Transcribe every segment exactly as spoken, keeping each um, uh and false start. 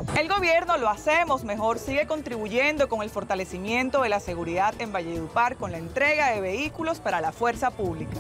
El gobierno Lo Hacemos Mejor sigue contribuyendo con el fortalecimiento de la seguridad en Valledupar con la entrega de vehículos para la fuerza pública.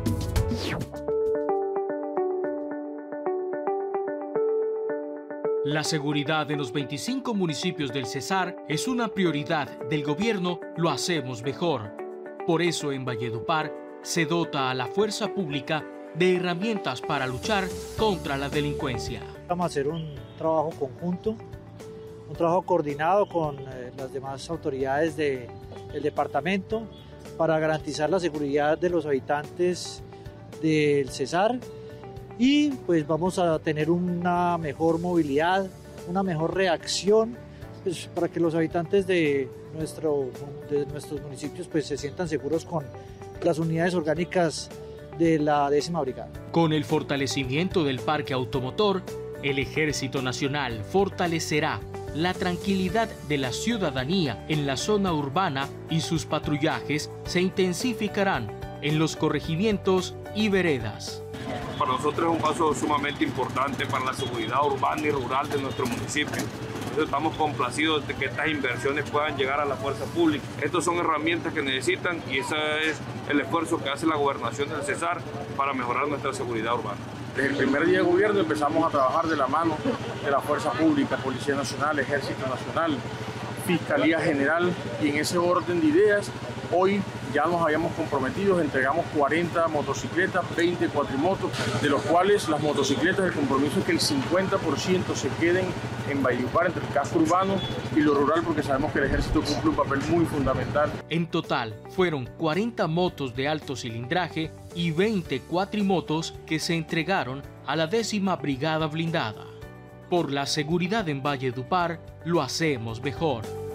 La seguridad en los veinticinco municipios del Cesar es una prioridad del gobierno Lo Hacemos Mejor. Por eso en Valledupar se dota a la fuerza pública de herramientas para luchar contra la delincuencia. Vamos a hacer un trabajo conjunto, un trabajo coordinado con eh, las demás autoridades de, del departamento para garantizar la seguridad de los habitantes del Cesar. Y pues vamos a tener una mejor movilidad, una mejor reacción, pues, para que los habitantes de, nuestro, de nuestros municipios pues, se sientan seguros con las unidades orgánicas de la décima brigada. Con el fortalecimiento del parque automotor, el Ejército Nacional fortalecerá la tranquilidad de la ciudadanía en la zona urbana y sus patrullajes se intensificarán en los corregimientos y veredas. Para nosotros es un paso sumamente importante para la seguridad urbana y rural de nuestro municipio. Entonces estamos complacidos de que estas inversiones puedan llegar a la fuerza pública. Estas son herramientas que necesitan y ese es el esfuerzo que hace la gobernación del Cesar para mejorar nuestra seguridad urbana. Desde el primer día de gobierno empezamos a trabajar de la mano de la fuerza pública, Policía Nacional, Ejército Nacional, Fiscalía General, y en ese orden de ideas hoy ya nos habíamos comprometido, entregamos cuarenta motocicletas, veinte cuatrimotos, de los cuales las motocicletas, el compromiso es que el cincuenta por ciento se queden en Valledupar, entre el casco urbano y lo rural, porque sabemos que el ejército cumple un papel muy fundamental. En total, fueron cuarenta motos de alto cilindraje y veinte cuatrimotos que se entregaron a la décima brigada blindada. Por la seguridad en Valledupar, Lo Hacemos Mejor.